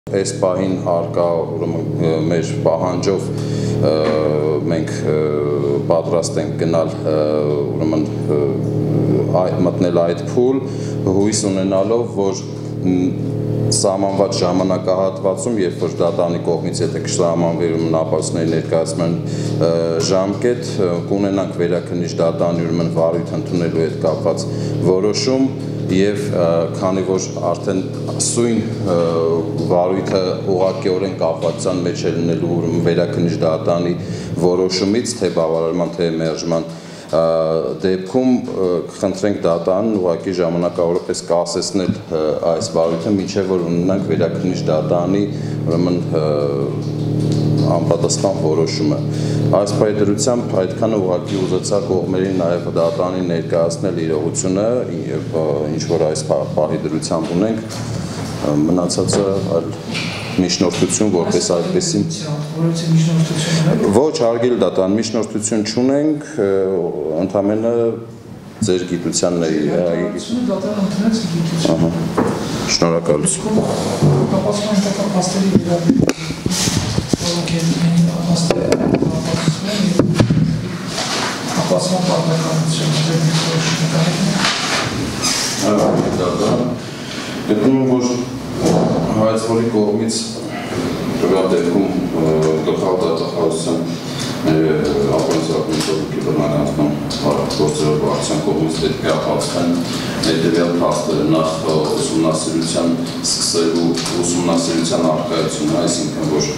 Այս պահին արկա մեր պահանջով մենք պատրաստ ենք գնալ մտնել այդ փուլ, հույս ունենալով, որ սահմանված ժամանակահատվածում, երբ որ դատարանի կողմից եթե կշահմանվի ապացույցների ներկայացման ժամկետ, կունենանք վերաքննիչ դատարանի վարույթ ընդունելու հետ կապված որոշում եւ քանի որ արդեն սույն վարույթը ուղղակիորեն կապվածության մեջ է լինելու վերաքննիչ դատարանի որոշումից թե բավարարման թե մերժման դեպքում կխնդրենք դատարանին ուղղակի ժամանակավորապես կասեցնել այս վարույթը մինչեւ որ ունենանք վերաքննիչ դատարանի անպատասխան որոշումը։ Այս պայմանությամբ այդքանը ուղղակի ուզեցա կողմերին նաև դատարանին ներկայացնել իրողությունը եւ ինչ որ այս պահի դրությամբ ունենք մնացածը այլ միջնորդություն որպես այդպեսին ոչ հարգել դատարան միջնորդություն չունենք ընդամենը ձեր գիտությանն է շնորհակալություն Գտնում որ հայցվորի կողմից տվյալ դեպքում գլխավոր դատախազության ապօրինացիական կիբեռնականության գործերով վարչության կողմից պետք է ապացուցեն հետևյալ փաստերը նախ ուսումնասիրության սկսելու ուսումնասիրության առկայությունը, այսինքն որ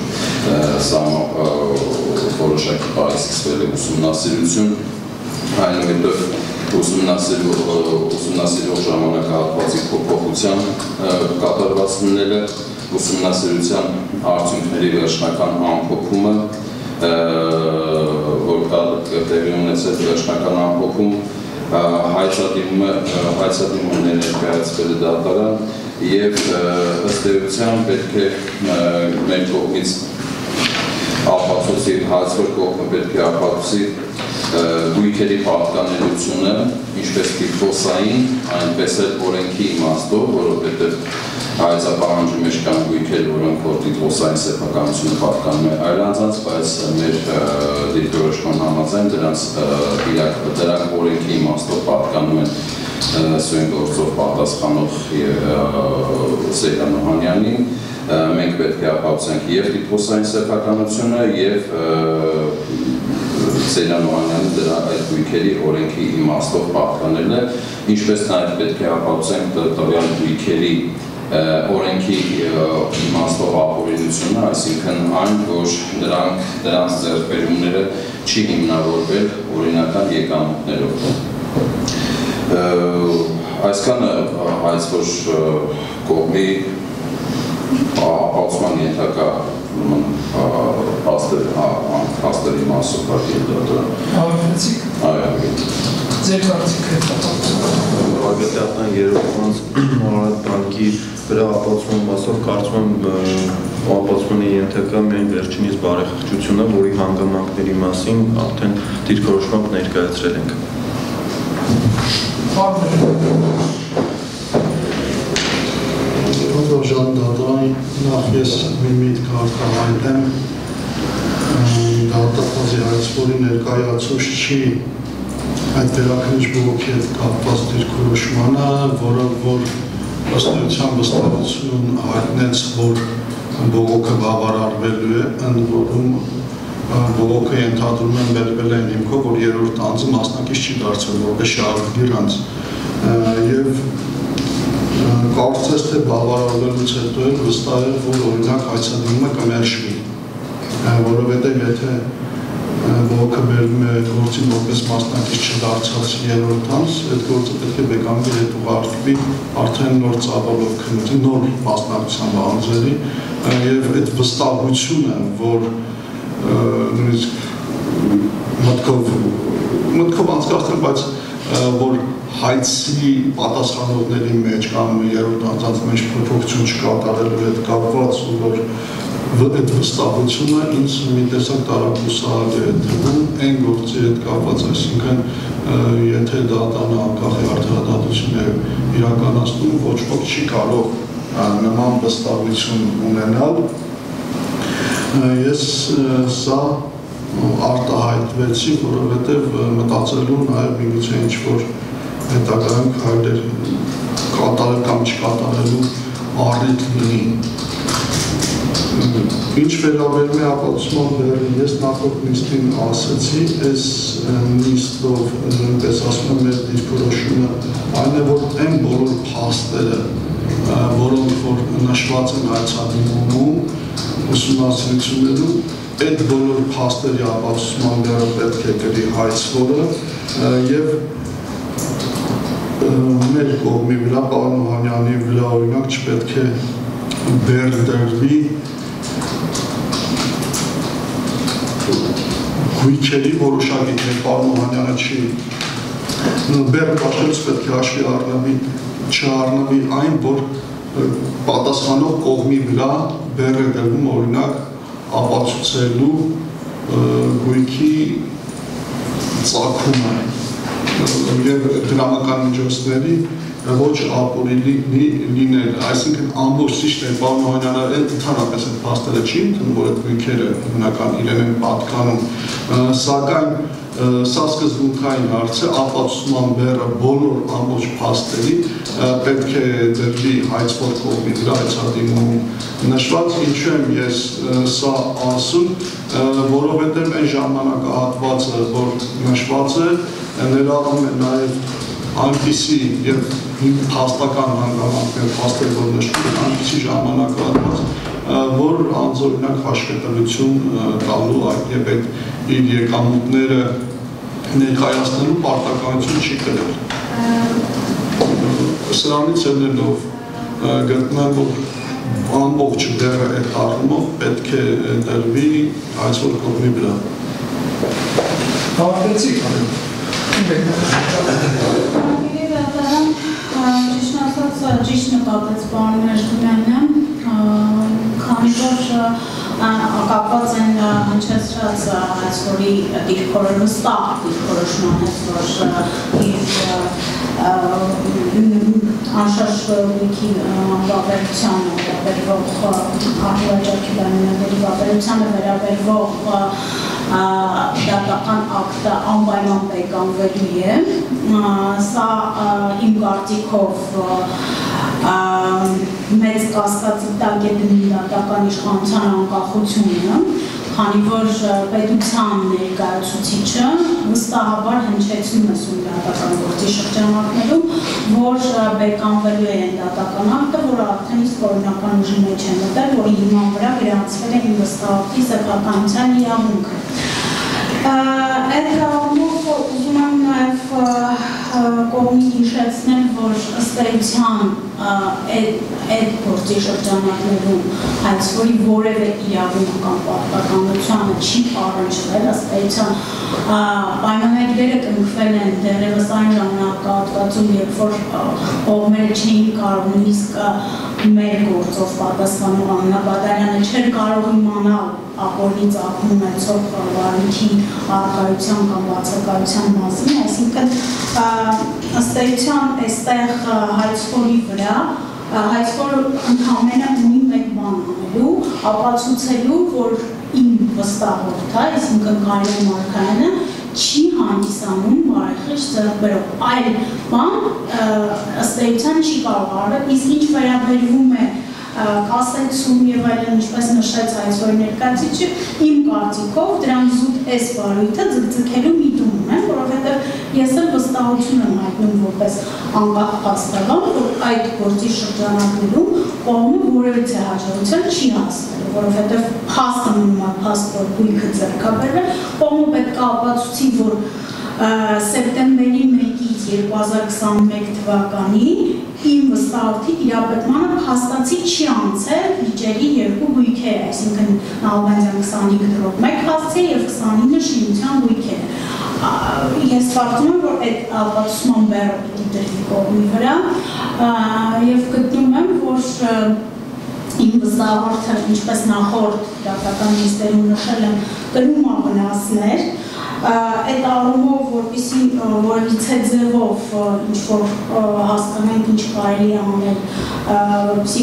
որոշակի բառի սկսվել է ուսումնասիրություն, այնուհետև ուսումնասիրող ժամանակահատվածի փոփոխության կատարված լինելը, ուսումնասիրության արդյունքների վերջնական ամփոփումը, որ տեղի ունեցել վերջնական ամփոփում, հայցադիմումն է ներկայացվել դատարան եւ ըստ էության պետք է մեր կողմից ապացուցի հայցվոր կողմը պետք է ապացուցի գույքերի պատկանելությունը, ինչպես տիպոսային, այնպես էլ օրենքի իմաստով, որովհետև հայցապահանջի մեջ կան գույքեր, որոնք որ տիպոսային սեփականությունը պատկանում է այլ անձանց, բայց մեր դիրքորոշման համաձայն դրանք օրենքի իմաստով պատկանում են սույն գործով պատասխանող Սեյրան Օհանյանին, մենք պետք է ապացուցենք եւ տիպոսային սեփականությունը եւ Սեյրան Օհանյանը դրա այդ գույքերի օրենքի իմաստով պատկանելը, ինչպես նաև պետք է ապացուցենք տվյալ գույքերի օրենքի իմաստով ապօրինությունը, այսինքն այն, որ դրանց ձեռքբերումները չի հիմնավորվել օրինական եկամուտներով։ Այսքանը հայցվոր կողմի ապացուցման ենթակա փաստերի մասով հարգել դատարան։ Հավաքեցիք։ Այո։ Ձեր կարծիքը Արգետիական երրորդ Մարատ բանկի վրա ապացուցման մասով կարծում եմ ապացուցման ենթակա միայն վերջինիս բարեխղճությունը, որի հանգամանքների մասին արդեն դիրքորոշմամբ ներկայացրել ենք։ Ժան դատարան նախ ես մի միտք արտահայտեմ դատախազի հայցվորի ներկայացուցիչ չի այդ վերաքննիչ բողոքի հետ կապված դիրքորոշմանը, որը որ ըստ էության վստահություն հայտնեց, որ բողոքը բավարարվելու է, ընդ որում բողոքը ենթադրում են բերվել այն հիմքով, որ երրորդ անձը մասնակից չի դարձել որպես շահագրգիռ անձ եւ կարծես թե բավարարվելուց հետո էլ վստահ է, որ օրինակ հայցադիմումը կմերժվի, որովհետև եթե բողոքը բերվում է գործին որպես մասնակից չդարձած երրորդ անձ, այդ գործը պետք է բեկամի հետ ուղարկվի արդեն նոր ծավալով քննության, նոր մասնակցության անձերի եւ այդ վստահությունը, որ նույնիսկ մտքով անցկացնել, բայց որ հայցի պատասխանողների մեջ կամ երրորդ անձանց մեջ փոփոխություն չկատարելու հետ կապված ու որ այդ վստահությունը ինձ մի տեսակ տարակուսահարի է թվում այն գործի հետ կապված, այսինքն եթե դատարանը անկախ է արդարադատություն է իրականացնում, ոչ ոք չի կարող նման վստահություն ունենալ։ Ես սա արտահայտվեցի, որովհետև մտածելու նաև միգուցե ինչ-որ հետագայում քայլեր կատարել կամ չկատարելու առիթ լինի։ Ինչ վերաբերում է ապացուցման բեռին, ես նախորդ նիստին ասեցի, այս նիստով նույնպես ասում եմ մեր դիրքորոշումը այն է, որ այն բոլոր փաստերը, որոնք որ նշված են հայցադիմումում, ուսումնասիրություններում, այդ բոլոր փաստերի ապացուցման բեռը պետք է գրի հայցվորը եւ մեր կողմի վրա, պարոն Օհանյանի վրա օրինակ չպետք է բեռ դրվի գույքերի որոշակի, պարոն Օհանյանը չի բեռը կաշելուց պետք է հաշվի չառնվի այն, որ պատասխանող կողմի վրա բեռ է դրվում օրինակ ապացուցելու գույքի ծագումը եւ դրամական միջոցների ոչ ապօրինի լինել, այսինքն ամբողջ ճիշտ է, պարոն Օհանյանը ընդհանրապես այդ փաստերը չի ընդունում, որ այդ գույքերը հիմնական իրեն են պատկանում, սակայն սա սկզբունքային հարց է, ապացուցման բեռը բոլոր ամբողջ փաստերի պետք է դրվի հայցվոր կողմի վրա հայցադիմումում նշված, ինչու եմ ես սա ասում, որովհետև այն ժամանակահատվածը, որ նշված է, ներառում է նաև այնպիսի եւ փաստական հանգամանքներ, փաստեր, որ նշվում են, այնպիսի ժամանակահատված, որ անձօրինակ հաշվետվություն տալու եւ այդ իր եկամուտները ներկայացնելու պարտականություն չի կրել։ Սրանից ելնելով գտնում որ ամբողջ բեռը այդ առումով պետք է դրվի այսօր կողմի վրա։ Հավատեցիք։ Ճիշտ ասած, ճիշտ նկատեց պարոն Մերժդումյանը, քանի որ կապված են հնչեցրած այսօրի վստահ դիրքորոշման հետ, որ անշարժ գույքի վավերությանը վերաբերվող արտադրաճարքի բանաների վավերությանը վերաբերվող դատական ակտը անպայման պայմանավորվելու է, սա իմ կարծիքով մեծ կասկածի տակ է դնում դատական իշխանության անկախությունը, քանի որ պետության ներկայացուցիչը վստահաբար հնչեցնում է սույն դատական գործի շրջանակներում, որ բերկանվելու է այն դատական ակտը, որը արդեն իսկ օրինական ուժի մեջ է մտել, որի հիման վրա գրանցվել է իմ վստահակի սեփականության իրավունքը։ Այդ առումով ուզում եմ նաև կողմին հիշեցնել, որ ըստ էության այդ գործի շրջանակներում այսօրի որևէ իրավունք կամ պարտականությանը չի առնչվել, ըստ էության պայմանագրերը կնքվել են դեռևս այն ժամանակահատվածում, երբ որ կողմերը չէին կարող նույնիսկ մեր գործով պատասխանող Աննա Բադարյանը չէր կարող իմանալ ապօրինի ծագում ունեցող վարույթի առկայության կամ բացակայության մասին, այսինքն ըստ էության այստեղ հայցքորի վրա հայցքորը ընդհանրապես ունի մեկ բան անելու, ապացուցելու, որ իմ վստահորդ է, այսինքն Կարեն Մարկարյանը չի հանդիսանում բարեխիղճ ձեռքբերող, այլ բան ըստ էության չի կարող արվել, իսկ ինչ վերաբերվում է կասեցում եւ այլն, ինչպես նշեց այսօր ներկայացուցիչը, իմ կարծիքով դրանք զուտ այս բարույթը ձգձգելու միտում են, որովհետեւ ես էլ վստահություն եմ հայտնում որպես անկախ փաստաբան, որ այդ գործի շրջանակներում կողմը որևէ հաջողության չի հասնել, որովհետեւ փաստը մնում է փաստ, որ գույքը ձեռքաբերվել, կողմը պետք է ապացուցի, որ սեպտեմբերի 1-ից 2021 թվականի իմ վստահորդի իրապետմանը փաստացի չի անցել վիճելի երկու գույքեր, այսինքն Նալբանդյան 25.1 հասցե եւ 29 շինության գույքեր։ Ես կարծում եմ, որ այդ ապացուցման բեռը պիտի դրվի կողմի վրա եւ գտնում եմ, որ իմ վստահորդը, ինչպես նախորդ դատական նիստերում նշել եմ, կրում է վնասներ, Այդ առումով, որպեսզի որևիցե ձևով ինչ-որ հասկանանք ինչ կարելի է անել, որպեսզի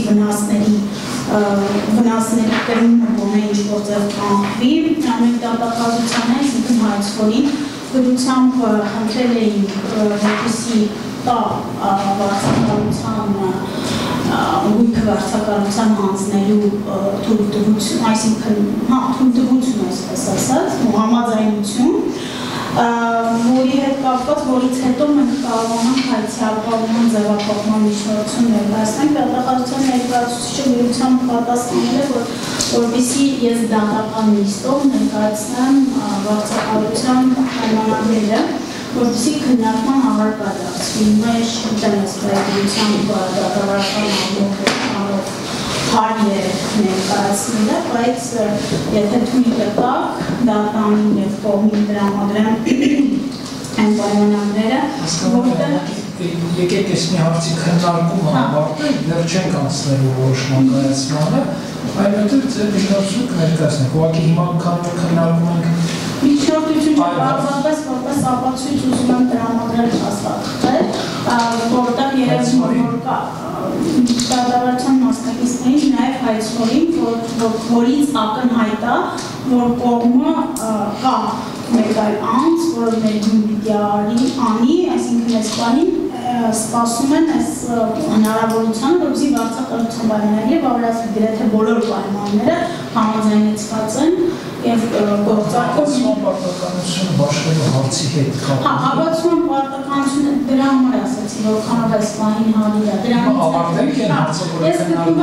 վնասների կրումը գոնե ինչ-որ ձև կանխվի, մենք դատախազության այսինքն հայցքորին գրությամբ խնդրել էինք, որպեսզի տա վարձակալության գույքը վարձակալության հանձնելու թույլտվություն, այսինքն թույլտվություն այսպես ասած, համաձայնություն, որի հետ կապված, որից հետո մենք կարողանանք հայցի ապահովման ձևակերպման միջնորդություն ներկայացնենք, դատախազության ներկայացուցիչը գրությամբ պատասխանել է, որպեսզի ես դատական նիստով ներկայացնեմ վարձակալության պայմանագրերը, որպեսզի քննարկման հավարկ դարձվի։ Մեր չգիտեմ ես գրության դատավարական ամբողջությամբ հարկ է ներկայացնելը, բայց եթե թույլ տակ դատանին և կողմին տրամադրեն այն պայմանագրերը, որտեղ եկեք ես մի հարցի քննարկումը ավարտել, դեռ չենք անցնելու որոշման կայացմանը, այնուհետև ձեր միջնորդություն կներկայացնենք, ուղղակի հիմա քննարկում ենք միջնորդություն չպարզապես որպես ապացույց ուզում եմ տրամադրել հաստատվել, որտեղ երևում որ կա դատավարության մասնակիցներին նաև հայցքորին, որից ակնհայտ է, որ կողմը կա մեկ այլ անձ, որը ներդրում պիտի անի, այսինքն այս պահին սպասում են այս հնարավորությանը, որպեսզի վարձակալության պայմանները եւ ավելացի գրեթե բոլոր պայմանները համաձայնեցված են եւ գործարկում պարտականությունը բաշխելու հարցի հետ կապ։ Հավացման պարտականությունը դրա համար ասացի, որքանով այս պահին հարիր է։ Դրանից ավարտենք են հարցը, որը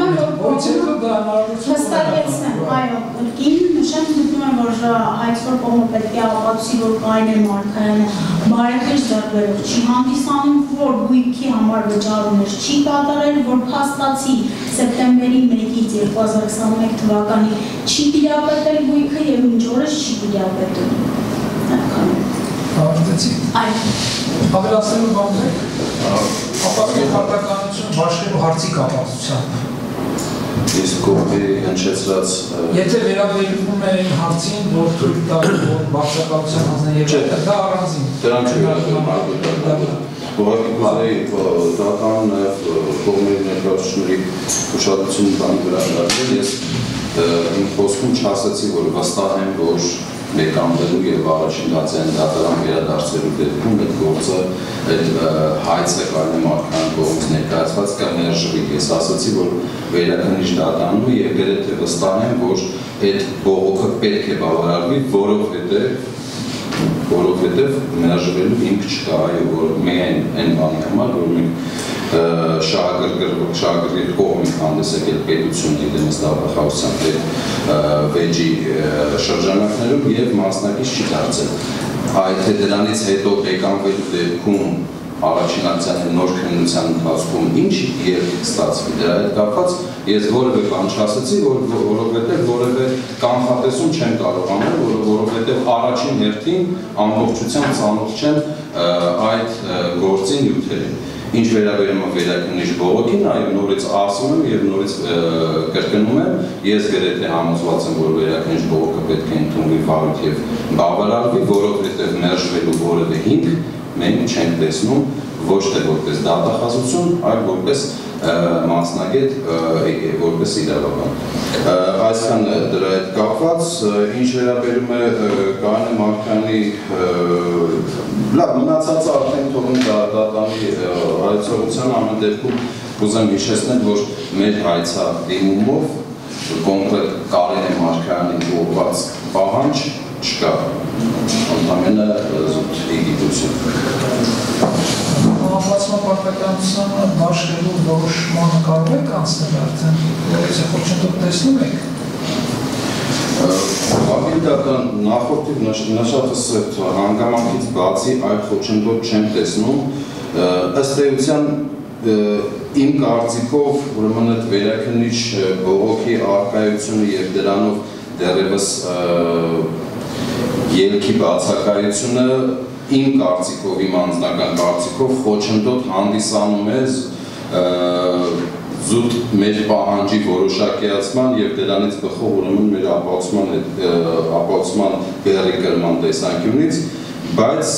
հստակեցնեմ, այո, կին նշեմ գտնում եմ, որ հայցքոր կողմը պետք է ապացուցի, որ կային է մարգարյանը բարեխիղճ ձեռքբերող չի հանդիսանում, որ գույքի համար վճարումներ չի կատարել, որ փաստացի սեպտեմբերի 1-ից 2021 թվականի չի տիրապետել գույքը և մինչ օրս չի տիրապետել։ Ավարտեցի։ Այո։ Ավելացնելու բան եք։ Ապացույց պարտականությունը բաշխելու հարցի կապակցությամբ։ Իսկ կողմի հնչեցրած Եթե վերաբերվում է այն հարցին, որ թույլ տա, որ վարձակալության հանձնեն եւ դա առանձին։ Դրանք չվերաբերում Ուղղակի կուզեի դատական նաև կողմի ներկայացուցիչների ուշադրությունը բանի վրա դարձնել, ես իմ խոսքում չասացի, որ վստահ եմ, որ մեկամվելու և առաջին դատային դատարան վերադարձելու դեպքում այդ գործը, այդ հայցը Կարինե Մարգարյանի կողմից ներկայացված կմերժվի։ Ես ասացի, որ վերաքննիչ դատարանում և գրեթե վստահ եմ, որ այդ բողոքը պետք է բավարարվի, որովհետև մերժվելու հիմք չկա, որ միայն այն բանի համար, որ մենք շահագրգիռ կողմի հանդես եկել պետություն դիտեմս դատախազության վեճի շրջանակներում և մասնակից չի դարձել։ Եթե դրանից հետո եկամվելու դեպքում առաջին ակցիաների նոր քննության ընթացքում ինչ երգ ստացվի դրա հետ կապված, ես որևէ բան չասացի, որովհետև որևէ կանխատեսում չեմ կարող անել, որովհետև առաջին հերթին ամբողջությամբ ծանոթ չեմ այդ գործին նյութերին։ Ինչ վերաբերում է վերաքննիչ բողոքին, այո, նորից ասում եմ և նորից կրկնում եմ, ես գրեթե համոզված եմ, որ վերաքննիչ բողոքը պետք է ընդունվի վարույթ և բավարարվի, որովհետև մերժվելու որևէ հիմք մենք չենք տեսնում ոչ թե որպես դատախազություն, այլ որպես մասնագետ, որպես իրավաբան։ Այսքան դրա հետ կապված, ինչ վերաբերում է Կարինե Մարգարյանի լավ մնացածը արդեն թողում դատանի հայցողության ամեն դեպքում կուզեմ հիշեցնել, որ մեր հայցադիմումով կոնկրետ Կարինե Մարգարյանին ուղղված պահանջ չկա, ընդամենը զուտ իգիտություն։ Ապացման պարտականությունը բաշխելու որոշմանը կարող եք անցնել արդեն, որից է խոչընդոտ տեսնում եք։ Ագիտական նախորդիվ նշածս հանգամանքից բացի այլ խոչընդոտ չեմ տեսնում, ըստ էության իմ կարծիքով ուրեմն այդ վերաքննիչ բողոքի առկայությունը և դրանով դեռևս ելքի բացակայությունը իմ կարծիքով, իմ անձնական կարծիքով խոչընդոտ հանդիսանում է զուտ մեր պահանջի որոշակիացման եւ դրանից բխող ուրեմն մեր ապացուցման գերի կրման տեսանկյունից, բայց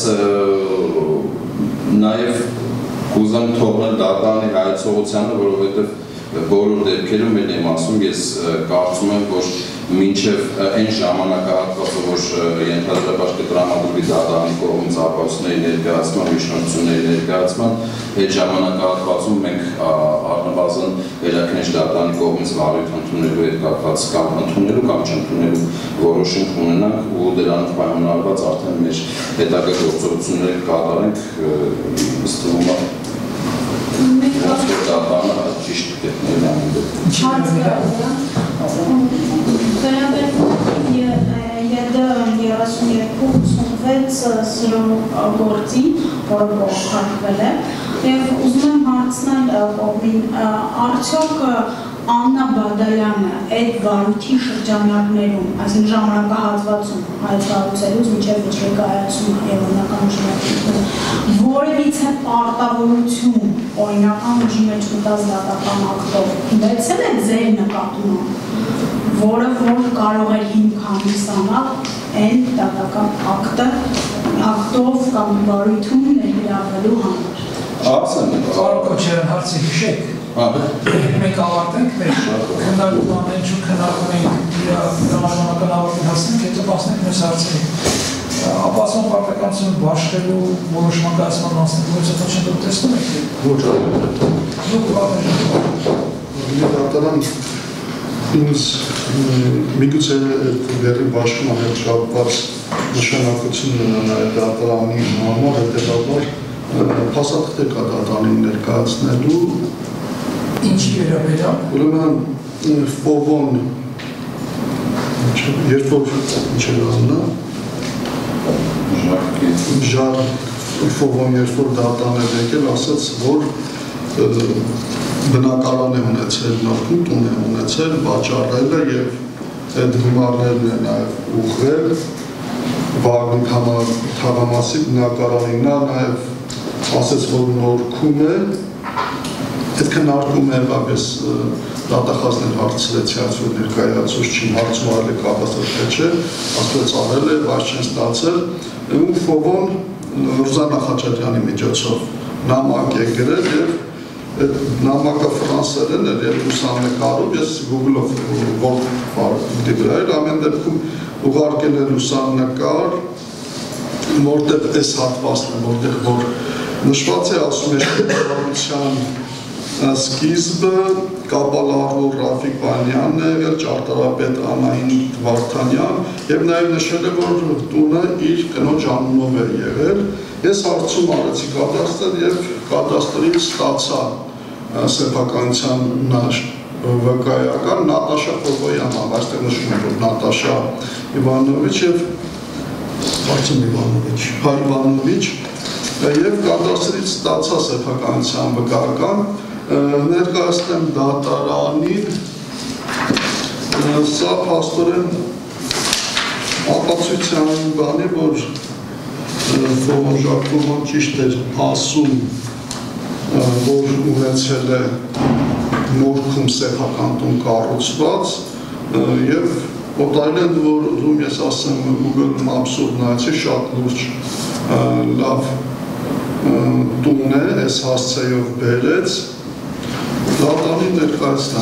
նաեւ կուզեմ թողնել դատանի հայացողությանը, որովհետեւ բոլոր դեպքերում էլ եմ ասում, ես կարծում եմ, որ մինչև այն ժամանակահատվածը, որ ենթադրաբար կտրամադրվի դատարանի կողմից ապացույցների ներկայացման, միջնորդությունների ներկայացման, այդ ժամանակահատվածում մենք առնվազն Վերաքննիչ դատարանի կողմից վարույթ ընդունելու հետ կապված կամ ընդունելու կամ չընդունելու որոշում ունենանք ու դրանով պայմանավորված արդեն մեր հետագա գործողությունները կկատարենք ըստ ումա դատարանը ճիշտ գտնելն գործի, որը բողոքարկվել է, և ուզում եմ հարցնել կողմին, արդյոք Աննա Բադալյանը այդ վարույթի շրջանակներում, այսինքն ժամանակահատվածում հայտարարությունից մինչև վճռեկայացումը եւ օրինական ժամանակներում, որևիցե պարտավորություն օրինական ուժի մեջ մտած դատական ակտով ունեցել է ձեր նկատմամբ, որը որ կարող է հիմք հանդիսանալ այն դատական ակտով կամ վարույթում ներգրավելու համար։ Ասեմ, Պարոն Քոչարյան, հարցը հիշեք։ Մենք ավարտենք մեր քննարկումը ամենջում քննարկում ենք ժամանակական ավարտին հասնենք, հետո pasնենք մեզ հարցերին։ Ապացման պարտականությունը բաշխելու որոշման կայացման անցնելու հետո չեն դուք տեսնում եք։ Ոչ այլ։ Դուք դատարան ինձ միգուցե վերի բաշխման հետ շապված նշանակություն ունենա այդ դատարանի համար, հետևաբար փաստաթղթեր կա դատարանին ներկայացնելու։ Ինչի վերաբերյալ։ Ուրեմն Ֆովոն երբ որ ինչեր աննա Ժար Ֆովոն երբ որ դատարան է եկել, ասաց, որ բնակարան է ունեցել, նորքում տուն է ունեցել, վաճառել է եւ այդ գումարներն է նաեւ ուղղել Վագնիկ թաղամասի բնակարանին, նա նաեւ ասաց, որ նորքում է, այդ քննարկումը եղավ ես դատախազներ հարցրեցի, այսօր ներկայացուց չի հարցում արել է կապասը թե չէ, ասաց արել է, բայց չեն ստացել, ու Ֆովոն Ռուզանա Խաչատրյանի միջոցով նամակ է գրել եւ այդ նամակը ֆրանսերեն էր եւ լուսանկարով, ես Google-ով որտեղ վրա էր, ամեն դեպքում ուղարկել է լուսանկար, որտեղ այս հատվածն է, որտեղ որ նշված է, ասում է շրջանառության սկիզբը կապալառու Ռաֆիկ Վանյանն է եղել, ճարտարապետ Անահին Վարդանյան եւ նաեւ նշել է, որ տունը իր կնոջ անունով է եղել։ Ես հարցում արեցի կադաստրը եւ կադաստրից ստացա սեփականության վկայական Նատաշա Ֆովոյանը, այստեղ նշում է, որ Նատաշա Իվանովիչ եւ Վարդան Իվանովիչ եւ կադաստրից ստացա սեփականության վկայական ներկայացնեմ դատարանին, սա փաստորեն ապացույցյան բանի, որ Ֆովոն ճիշտ էր ասում, որ ունեցել է նորքում սեփական տուն կառուցված եւ Օտայլենդ, որ ուզում ես ասեմ Google Maps-ով նայեցի, շատ լուրջ լավ տուն է, այս հասցեով բերեց դատարանին ներկայացնեմ։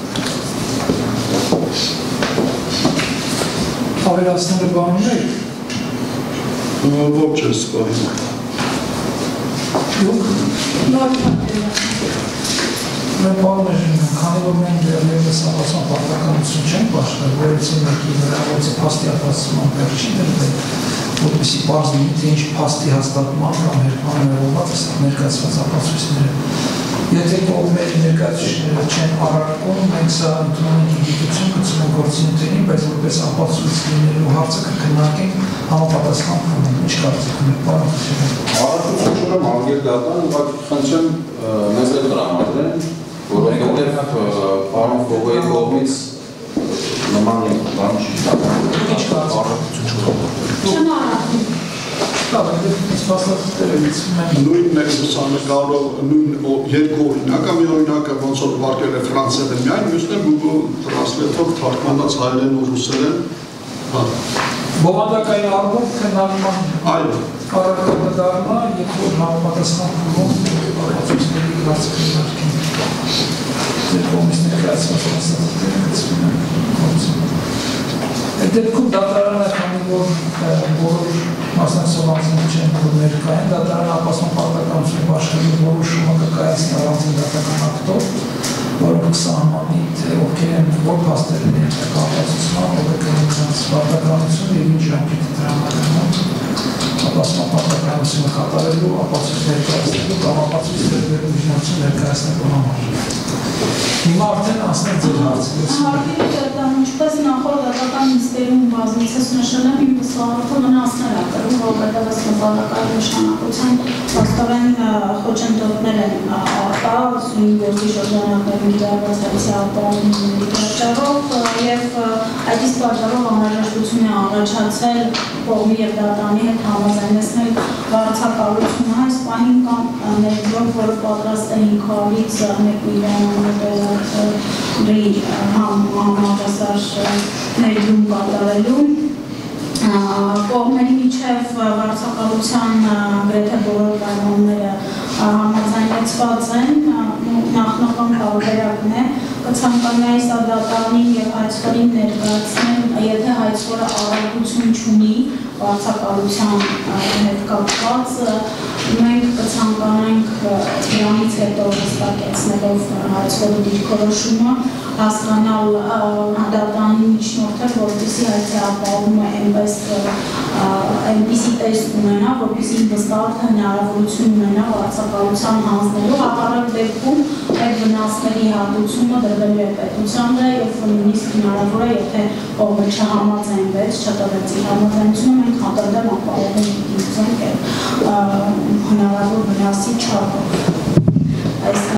Ավելացնելու բան ունեք։ Ոչ ես պահին։ Դուք։ Մենք բաններ քանի որ մենք դեռևս ապացման պարտականություն չենք բաշխել, որից մեկի վրա ոնց է փաստի հաստատման վերջինը, որպեսզի բարձ լինի, թե ինչ փաստի հաստատման կամ հերքմանավորված ներկայացված ապացույցները։ Եթե կողմերի ներկայացուցիչները չեն առարկում, մենք սա ընդունում ենք գիտություն գցում գործունեությունին, բայց որպես ապացույց լինելու հարցը կքննարկենք համապատասխան փուլում։ Ինչ կարծիք ունեք, պարոն Քոչարյան։ Առաքելությունը անգել դատան, ուղղակի խնդրեմ մեզ էլ տրամադրեն, որովհետև պարոն Ֆովոյի կողմից նման բան չի Ինչ կարծիք։ Չնարակում։ Նույնն է լուսանկարով, նույն երկու օրինակը, մի օրինակը ոնց որ ուղարկել է ֆրանսերեն միայն, մյուսն է Google Translate-ով թարգմանած հայերեն ու ռուսերեն։ Բովանդակային առումով քննարկման առարկը դառնա, երբ որ համապատասխան փուլում ապացույցների գրածքին ձեր կողմից ներկայացված մասնագետները Այդ դեպքում դատարանը քանի որ բոլոր մասնակցող անձինք չեն որ ներկա են, դատարանը ապաստան պարտականություն աշխարհի որոշումը կկայացնի առանձին դատական ակտով, որը կսահմանի թե ովքեր են որ փաստեր են ապացուցման, ովքեր են նրանց պարտականությունը եւ ինչ ժամկետի տրամադրում ապաստան պարտականությունը կատարելու, ապացույց ներկայացնելու կամ ապացույց բերելու միջնորդություն ներկայացնելու համար։ Հիմա արդեն ասենք ձեր հարցը։ Ինչպես նախորդ դատական նիստերում բազմիցս նշել եմ, իմ վստահանքը վնասներ ա կրում, որովհետև նպատակային նշանակության փաստորեն խոչընդոտներ են ապա սույն գործի շրջանակներում կիրառված հայցի ապահովումների պատճառով եւ այդ իսկ պատճառով անհրաժեշտություն է առաջացել կողմի եւ դատարանի հետ համաձայնեցնել վարձակալությունը այս պահին կամ ներդրող, որը պատրաստ է 500-ից 1 միլիոն դոլարի համապատասխան ներդրում կատարելու կողմերի միջև վարձակալության գրեթե բոլոր պայմանները համաձայնեցված են նախնական տարբերակն է կցանկանայի սա դատարանին եւ հայցքարին ներկայացնել եթե հայցքարը առավելություն չունի վարձակալության հետ կապված մենք կցանկանանք դրանից հետո հստակեցնելով հայցքարի դիրքորոշումը հասկանալ դատարանի միջնորդը, որպեսզի հայցի ապահովումը այնպիսի տեսք ունենա, որպեսզի վստահ հնարավորություն ունենա վարձակալության հանձնելու, հակառակ դեպքում այդ վնասների հատուցումը դրվելու է պետության վրա եւ նույնիսկ հնարավոր է, եթե կողմը չհամաձայնվեց, չտվեց իր համաձայնությունը, մենք հակադեմ ապահովում ենք հնարավոր վնասի չափով։